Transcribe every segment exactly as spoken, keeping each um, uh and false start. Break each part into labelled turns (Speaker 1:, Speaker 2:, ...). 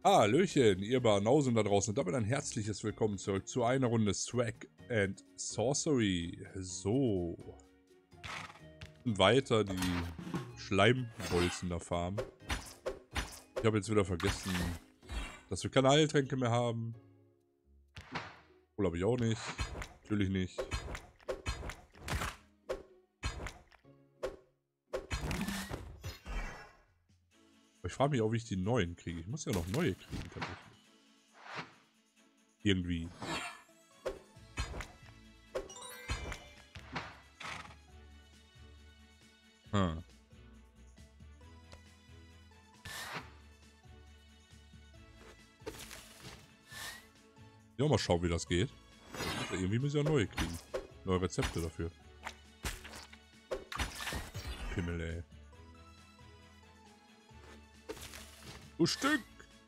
Speaker 1: Hallöchen, ihr Banausen da draußen und damit ein herzliches Willkommen zurück zu einer Runde Swag and Sorcery. So. Und weiter die Schleimbolzen da farmen. Ich habe jetzt wieder vergessen, dass wir keine Heiltränke mehr haben. Wohl habe ich auch nicht. Natürlich nicht. Aber ich frage mich auch, wie ich die neuen kriege. Ich muss ja noch neue kriegen, tatsächlich. Irgendwie. Hm. Ja, mal schauen, wie das geht. Also irgendwie müssen wir ja neue kriegen. Neue Rezepte dafür. Pimmel, ey. Du Stück!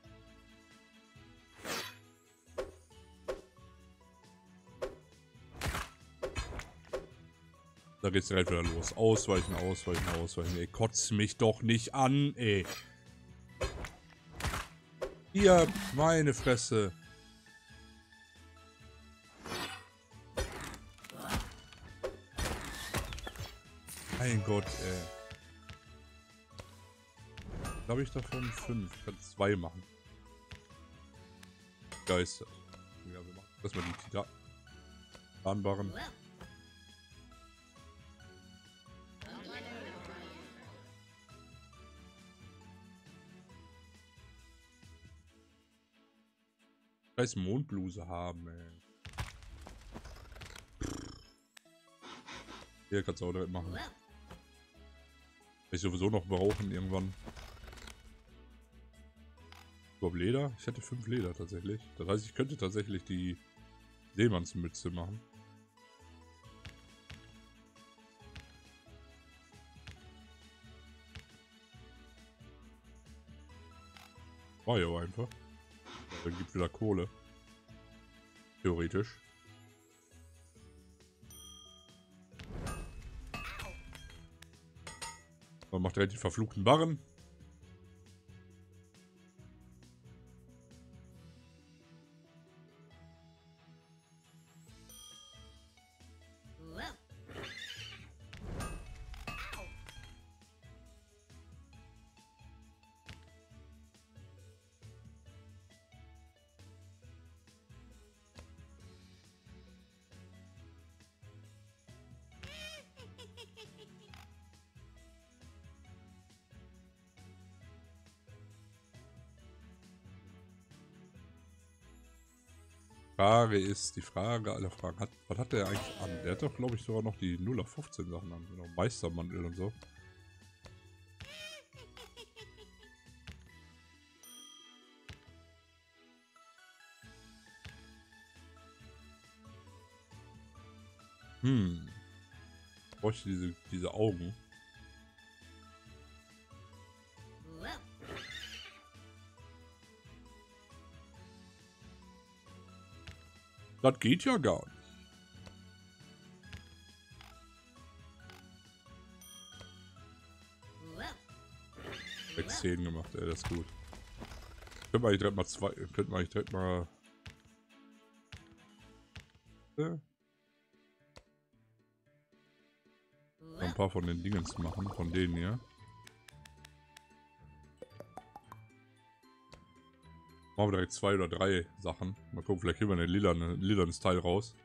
Speaker 1: Da geht's direkt wieder los. Ausweichen, ausweichen, ausweichen. Ey, kotz mich doch nicht an, ey. Hier, meine Fresse. Mein Gott, ey. Was habe ich davon? Fünf. Ich kann zwei machen. Geistert. Ja, wir machen erstmal die Titanbarren. Scheiß Mondbluse haben, ey. Hier kannst du auch direkt machen. Ich sowieso noch brauchen irgendwann. Überhaupt Leder? Ich hätte fünf Leder tatsächlich. Das heißt, ich könnte tatsächlich die Seemannsmütze machen. War ja auch einfach. Dann gibt wieder Kohle. Theoretisch. Man macht direkt die verfluchten Barren. Frage ist, die Frage aller Fragen, hat, was hat der eigentlich an? Der hat doch, glaube ich, sogar noch die null auf fünfzehn Sachen an. Genau, Meistermantel und so. Hm. Ich bräuchte diese, diese Augen. Das geht ja gar nicht. sechs zehn gemacht, ey, das ist gut. Könnte man eigentlich direkt mal zwei, könnte man eigentlich direkt mal... Ja. Ein paar von den Dingens machen, von denen hier. Machen wir direkt zwei oder drei Sachen. Mal gucken, vielleicht kriegen wir ein lilane, lilanes Teil raus.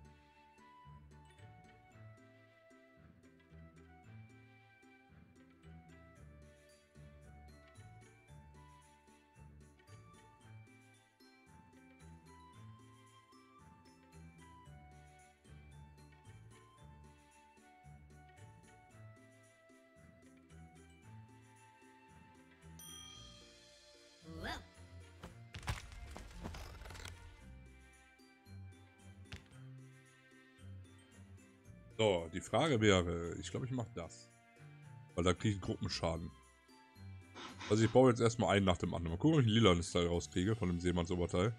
Speaker 1: So, die Frage wäre, ich glaube, ich mache das. Weil da kriege ich Gruppenschaden. Also ich baue jetzt erstmal einen nach dem anderen. Mal gucken, ob ich ein lilanes Teil rauskriege von dem Seemannsoberteil.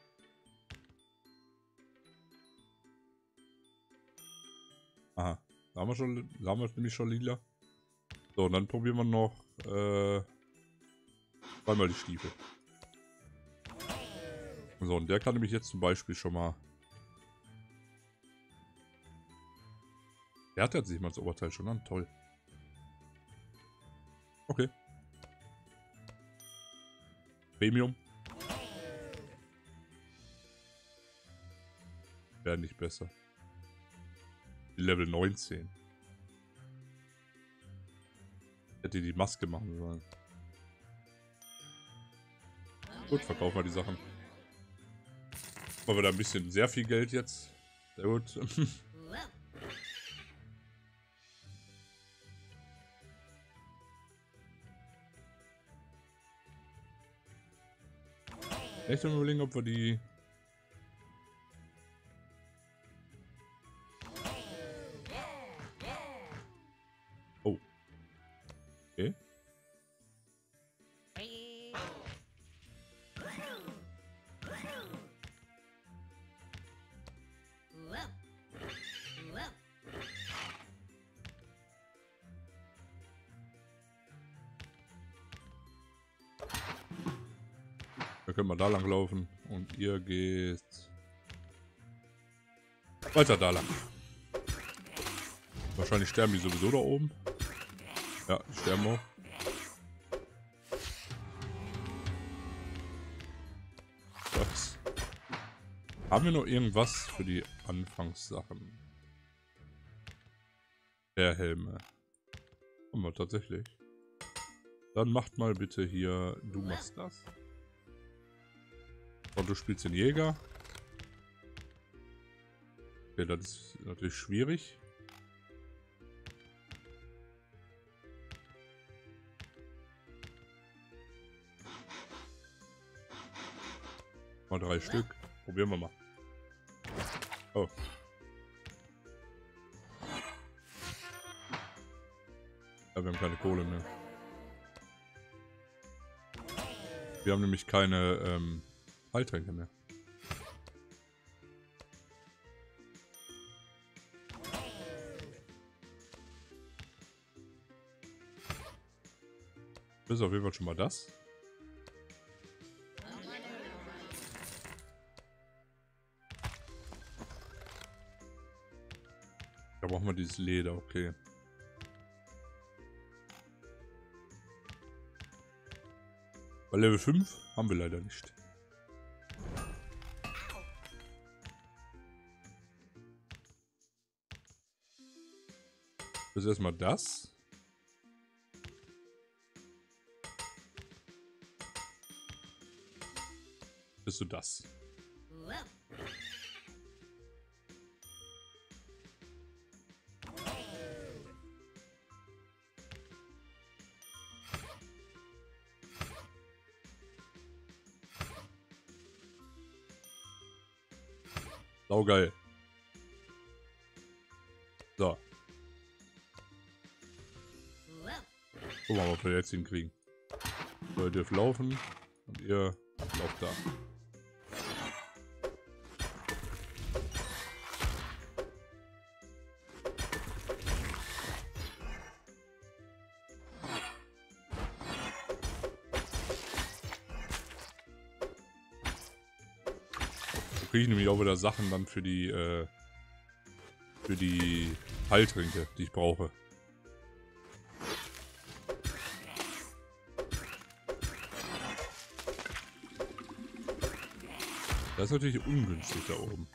Speaker 1: Aha. Da haben wir schon, da haben wir nämlich schon lila. So, und dann probieren wir noch äh, zweimal die Stiefel. So, und der kann nämlich jetzt zum Beispiel schon mal... Der hat jetzt sich mal das Oberteil schon an. Toll. Okay. Premium. Wäre nicht besser. Level neunzehn. Hätte die Maske machen sollen. Gut, verkaufen wir die Sachen. Machen wir da ein bisschen sehr viel Geld jetzt. Sehr gut. Echt mal überlegen, ob wir die... Oh. Okay. Da können wir da lang laufen und ihr geht weiter da lang. Wahrscheinlich sterben die sowieso da oben. Ja, die sterben auch. Was? Haben wir noch irgendwas für die Anfangssachen? Der Helme. Haben wir tatsächlich. Dann macht mal bitte hier, du machst das. Und du spielst den Jäger. Okay, das ist natürlich schwierig. Mal drei Stück. Probieren wir mal. Oh. Ja, wir haben keine Kohle mehr. Wir haben nämlich keine ähm, Heiltränke mehr. Das ist auf jeden Fall schon mal das. Da brauchen wir dieses Leder, okay. Bei Level fünf haben wir leider nicht. Das ist erstmal das. Bist du das? Saugeil. So. Gucken wir mal, ob wir jetzt hinkriegen. So, ihr dürft laufen und ihr lauft da. Kriege ich nämlich auch wieder Sachen dann für die äh, für die Heiltränke, die ich brauche. Das ist natürlich ungünstig da oben.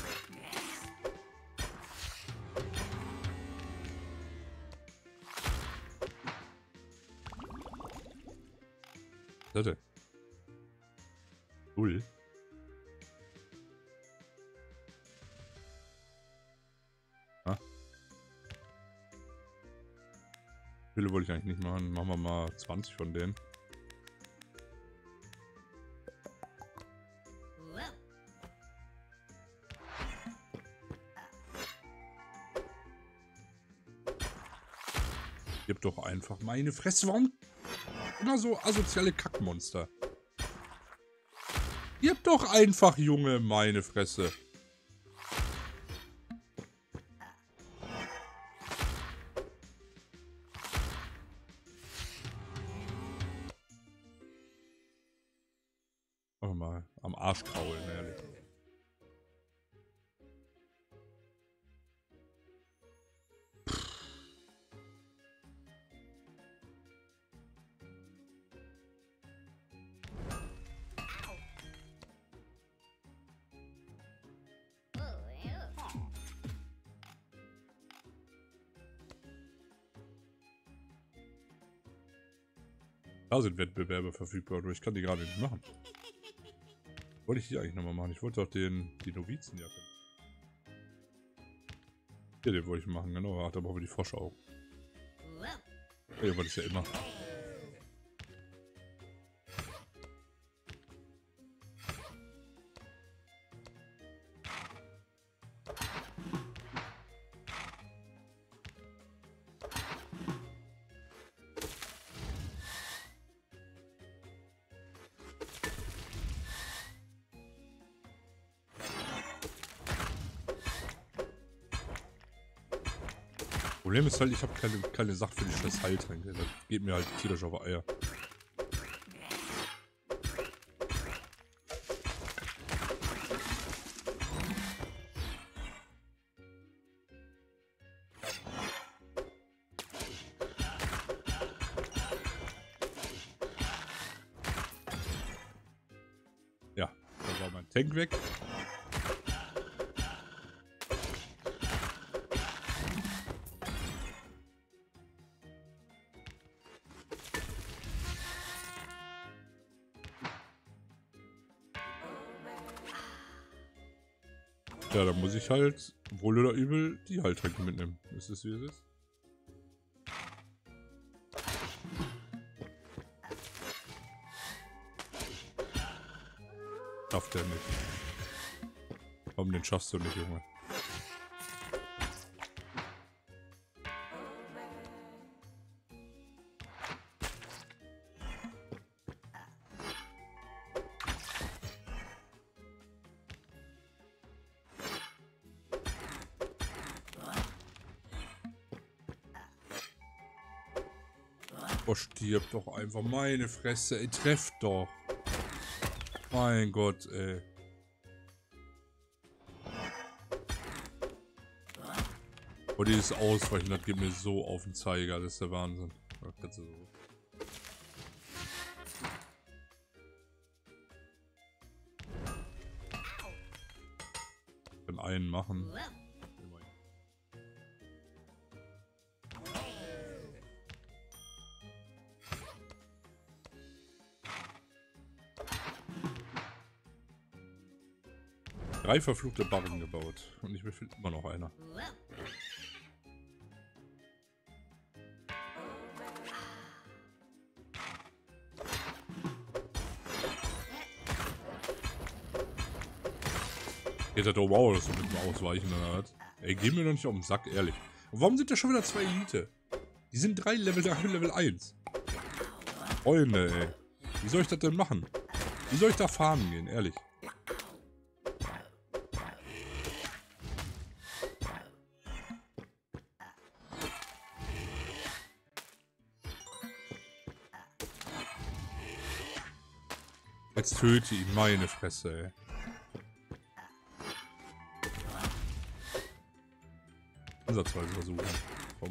Speaker 1: Was ist das denn? Null. Viele wollte ich eigentlich nicht machen. Machen wir mal zwanzig von denen. Gib doch einfach meine Fresse. Warum immer so asoziale Kackmonster? Gib doch einfach, Junge, meine Fresse. mal am Arsch kraulen, ehrlich. Da sind Wettbewerbe verfügbar, aber ich kann die gerade nicht machen. Wollte ich die eigentlich nochmal machen? Ich wollte doch den, die Novizenjacke. Hier, den wollte ich machen, genau. Hat aber auch die Froschaugen. Ja, wollte ich ja immer. Problem ist halt, ich habe keine, keine Sache für die scheiß Heiltränke. Das geht mir halt tierisch auf Eier. Ja, da war mein Tank weg. Ja, da muss ich halt, wohl oder übel, die Heiltränke mitnehmen. Ist es, wie es ist? Schafft der nicht. Warum, den schaffst du nicht, Junge? Oh, stirb doch einfach, meine Fresse, ey, trefft doch. Mein Gott, ey. Oh, dieses Ausweichen, das geht mir so auf den Zeiger, das ist der Wahnsinn. Da kannst du so. Kann einen machen. Drei verfluchte Barren gebaut. Und ich befinde immer noch einer. Geht das doch wow, dass du mit dem Ausweichen dann hat. Ey, geh mir doch nicht auf den Sack, ehrlich. Und warum sind da schon wieder zwei Elite? Die sind drei Level, da habe ich Level eins. Freunde, ey. Wie soll ich das denn machen? Wie soll ich da farmen gehen, ehrlich? Jetzt töte ihn, meine Fresse, ey. Ansatzweise versuchen. Komm.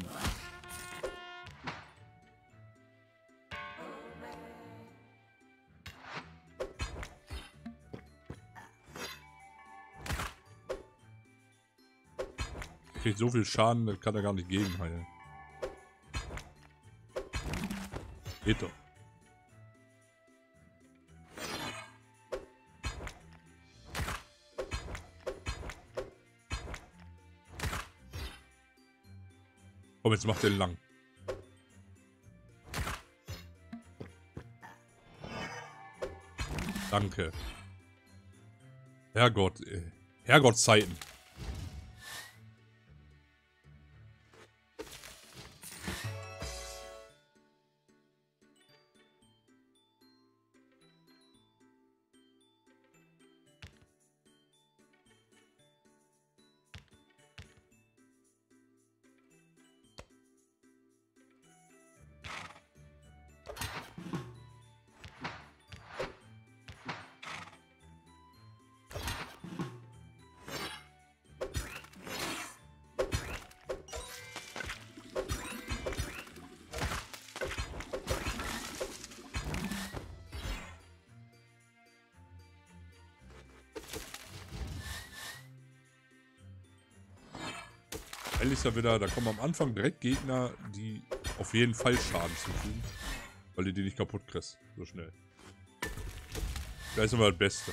Speaker 1: Er kriegt so viel Schaden, das kann er gar nicht gegenheilen. Geht doch. Komm, jetzt macht er lang. Danke. Herrgott, ey. Herrgottszeiten. L ist ja wieder, da kommen am Anfang direkt Gegner, die auf jeden Fall Schaden zufügen. Weil du die nicht kaputt kriegst, so schnell. Das ist immer das Beste.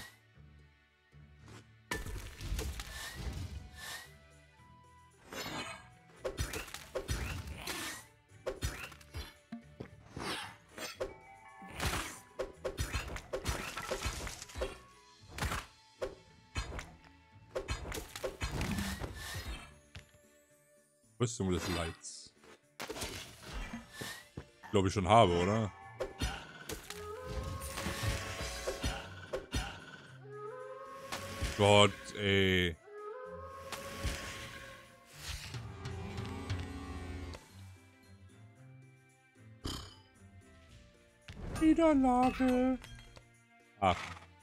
Speaker 1: Rüstung des Leids. Glaube ich schon habe, oder? Gott, ey. Niederlage. Ah.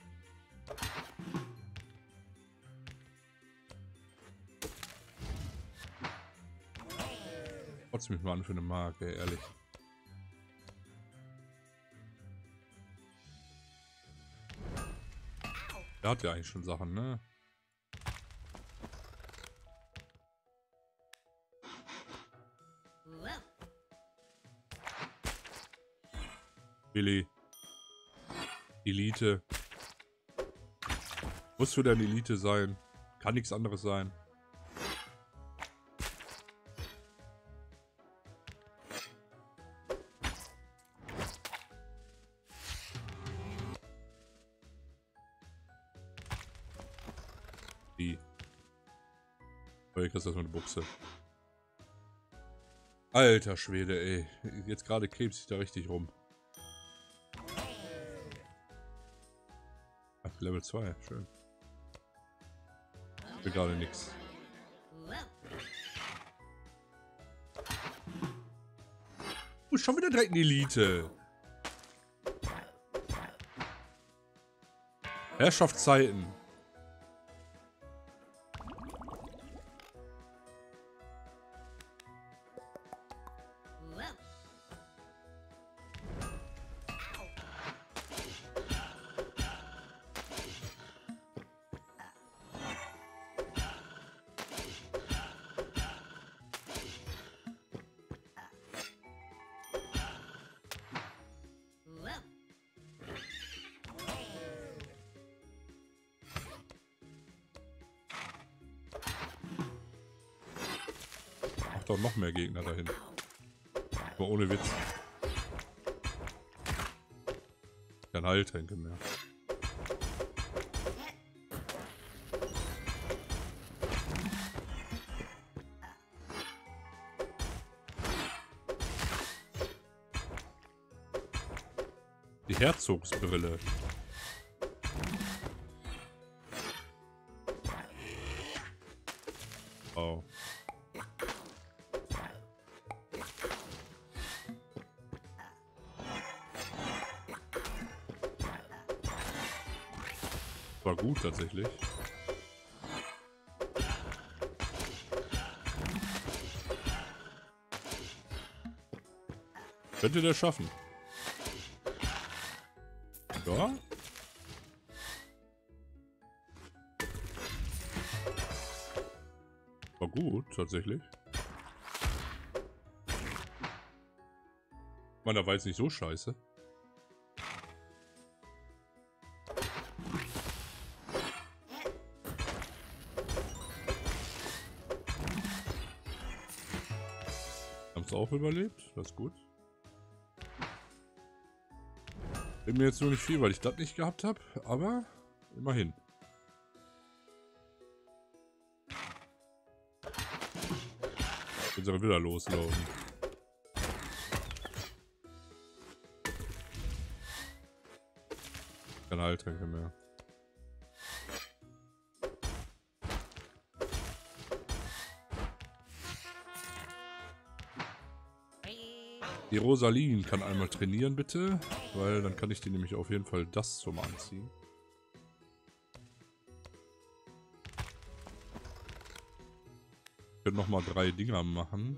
Speaker 1: Trotzdem mich mal an für eine Marke, ehrlich. Der hat ja eigentlich schon Sachen, ne? Billy. Elite. Muss für deine Elite sein. Kann nichts anderes sein. Die. Aber ich krieg das mit der Buchse. Alter Schwede, ey. Jetzt gerade krebs ich da richtig rum. Ach, Level zwei, schön. Ich will gerade nix. Oh, schon wieder direkt eine Elite. Herrschaftszeiten. Doch noch mehr Gegner dahin. Aber ohne Witz. Kein Heiltränke mehr. Die Herzogsbrille. Oh. War gut tatsächlich. Könnte der schaffen. Ja. War gut tatsächlich. Man, da war jetzt nicht so scheiße. Auch überlebt, das ist gut. Bin mir jetzt nur nicht viel, weil ich das nicht gehabt habe, aber immerhin. Jetzt soll er wieder loslaufen. Keine Heiltränke mehr. Die Rosalien kann einmal trainieren, bitte. Weil dann kann ich die nämlich auf jeden Fall das zum Anziehen. Ich könnte nochmal drei Dinger machen.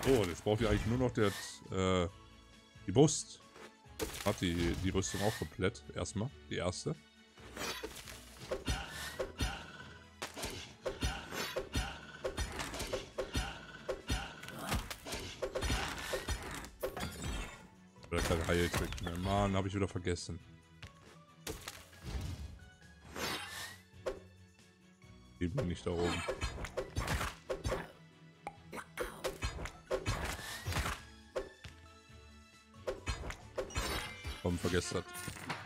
Speaker 1: So, jetzt braucht ihr eigentlich nur noch der, äh, die Brust. Hat die, die Rüstung auch komplett. Erstmal, die erste. Oder kein Heiltrick mehr. Mann, habe ich wieder vergessen. Die bin nicht da oben. Komm, vergessen hat.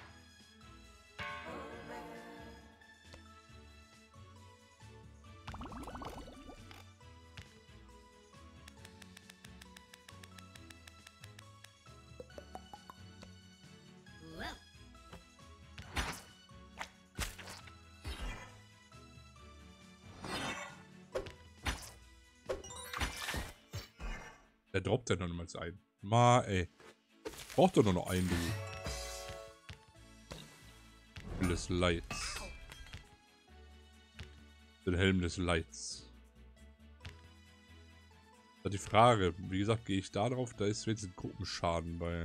Speaker 1: Der droppt ja noch niemals ein. Ma, ey. Braucht doch nur noch einen, du. Des Lights. Den Helm des Lights. Das ist die Frage. Wie gesagt, gehe ich da drauf? Da ist jetzt ein Gruppenschaden bei.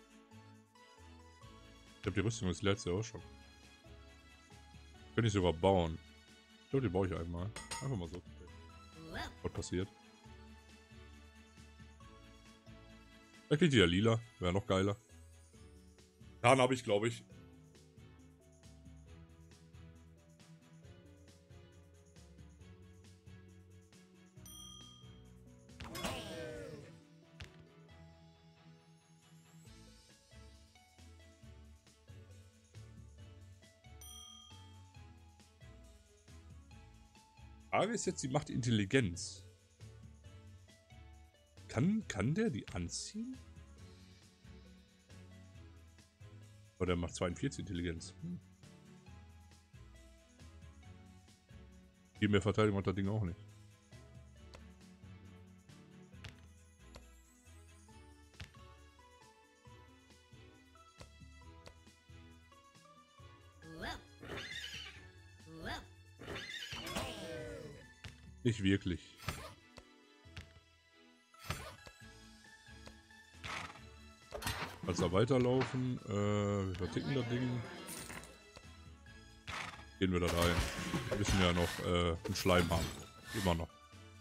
Speaker 1: Ich glaube, die Rüstung ist letzte auch schon. Könnte ich sogar bauen. Ich glaube, die baue ich einmal. Einfach mal so. Was passiert? Da kriegt die ja lila. Wäre noch geiler. Dann habe ich, glaube ich. Die Frage ist jetzt, sie macht Intelligenz. Kann, kann der die anziehen? Oder der macht zweiundvierzig Intelligenz. Hm. Viel mehr Verteidigung hat das Ding auch nicht. Nicht wirklich. Als wir weiterlaufen, äh, wir verticken das Ding. Gehen wir da rein. Wir müssen ja noch äh, einen Schleim haben. Immer noch.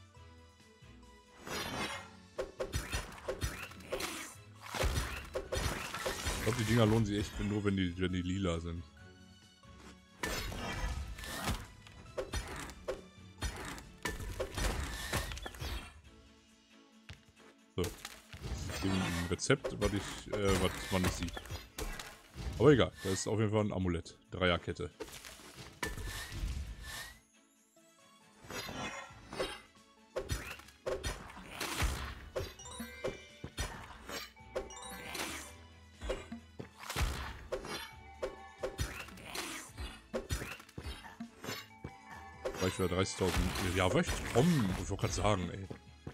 Speaker 1: Ich glaube, die Dinger lohnen sich echt nur, wenn die, wenn die lila sind. So. Ein Rezept, was ich, äh, was man nicht sieht. Aber egal, das ist auf jeden Fall ein Amulett. Dreierkette. Ich war dreißigtausend. Ja, aber ich komm, ich wollte gerade sagen, ey.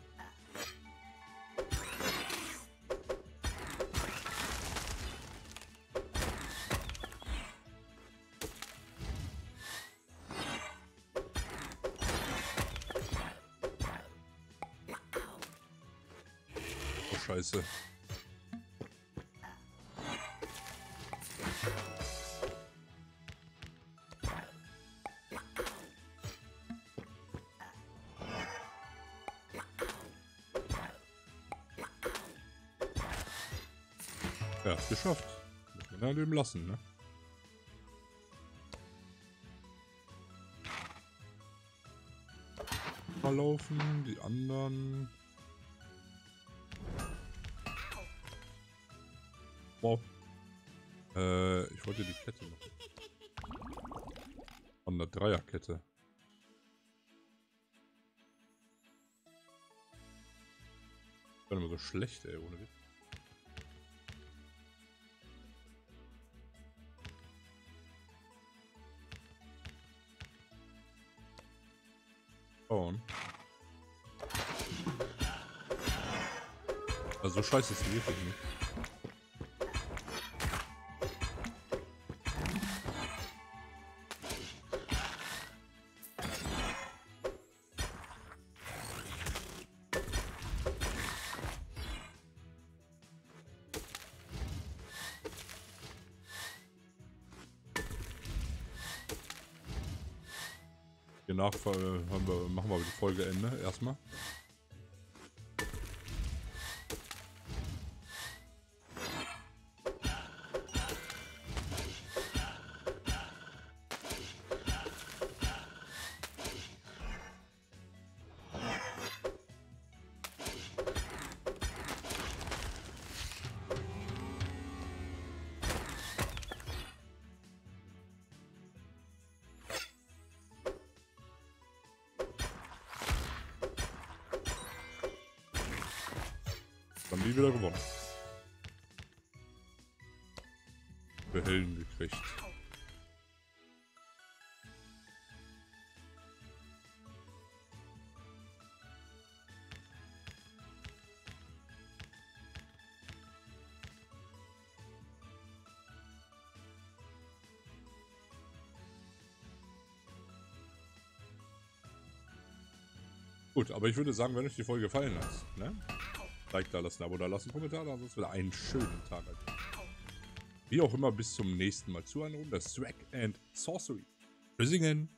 Speaker 1: Oh, Scheiße. Ja, ist geschafft. Muss man ja leben lassen, ne? Mal laufen, die anderen. Wow. Äh, ich wollte die Kette noch. An der Dreierkette. Das war immer so schlecht, ey, ohne Witz. Bauen. Also so scheiße ist sie wirklich nicht. danach äh, haben wir, machen wir die Folge Ende erstmal. Dann die wieder gewonnen. Wir Helden gekriegt. Gut, aber ich würde sagen, wenn euch die Folge gefallen hat, ne? Like da lassen, Abo da lassen, Kommentar da, sonst wieder einen schönen Tag. Wie auch immer, bis zum nächsten Mal zu einer Runde Swag and Sorcery. Tschüssingen!